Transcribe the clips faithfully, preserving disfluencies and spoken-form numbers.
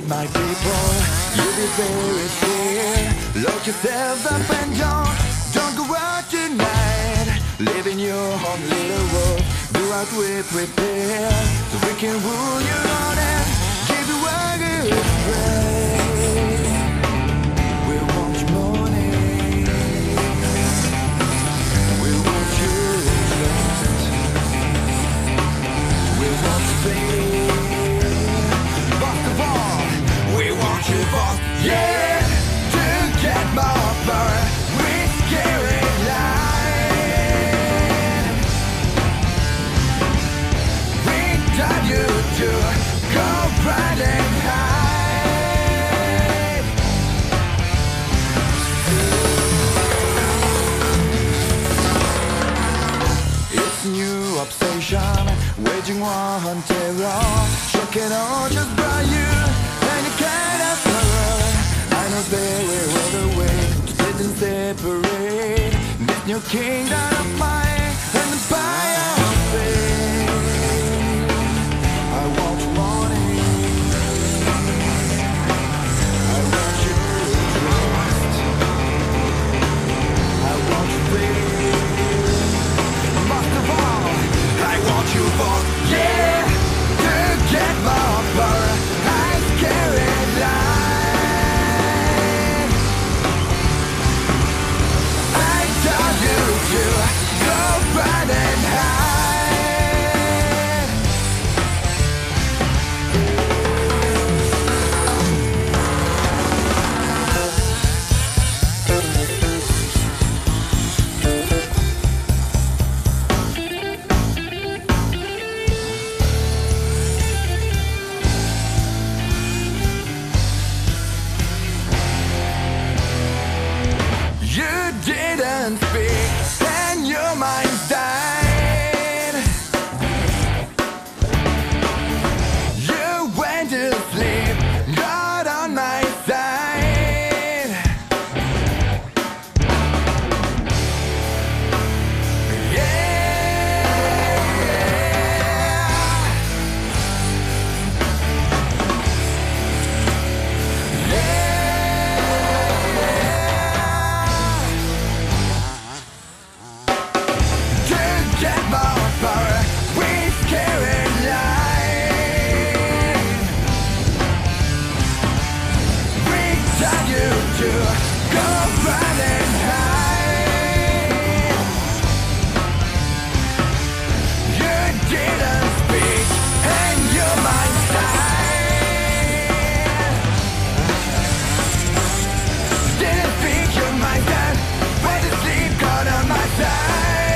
my people, you be very fair. Lock yourselves up and don't, don't go out tonight. Live in your own little world, do what we prepare, so we can rule your own and give you a good praise. We want your money, we want your trust, we want fame, most of all, we want your vote, yeah, to get more power, we're scaring life. We tell you to go right and hide. It's new obsession, waging war on terror, shocking all just by you, any kind of horror. I know very well the way to sit and separate this new kingdom of mine and the fire of faith. I want your money, I want your trust, I want your faith. Most of all, I want you for, yeah, to get more power. I'm scared life. I tell you to go run and hide. You didn't speak and your mind died. You went to sleep, not on my side. To get more power, we scaring life. We tell you to go run and hide. You didn't speak and your mind died. Didn't speak your mind died. Went to sleep, got on my side.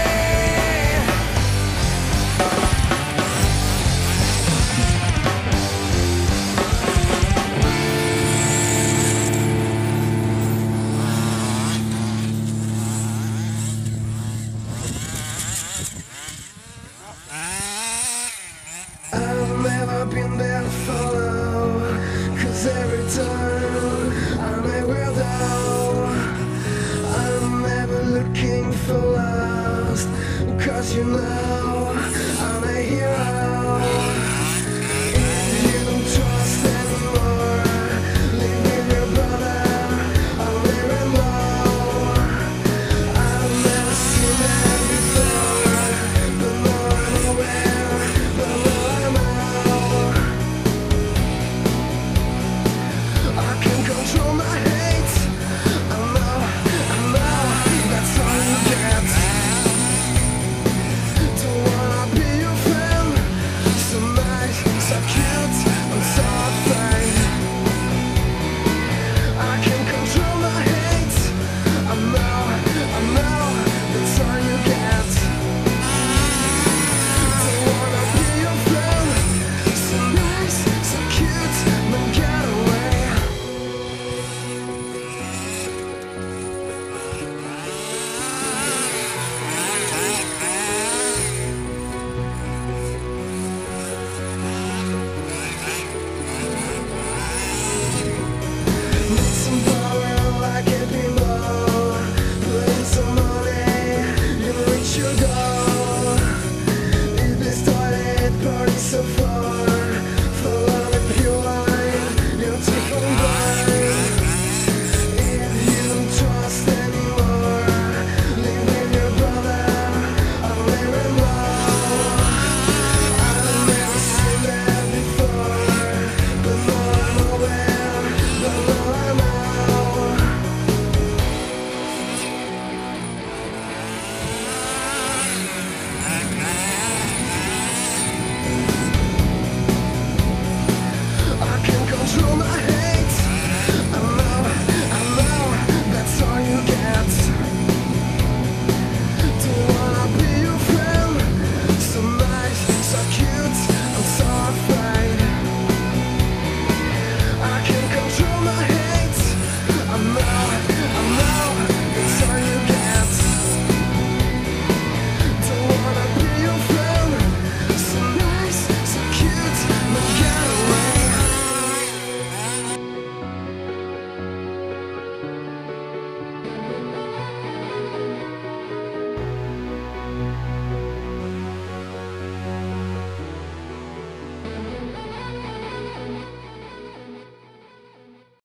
I've never been there for love, 'cause every time I'm a weirdo. I'm never looking for lust, 'cause you know I'm a hero.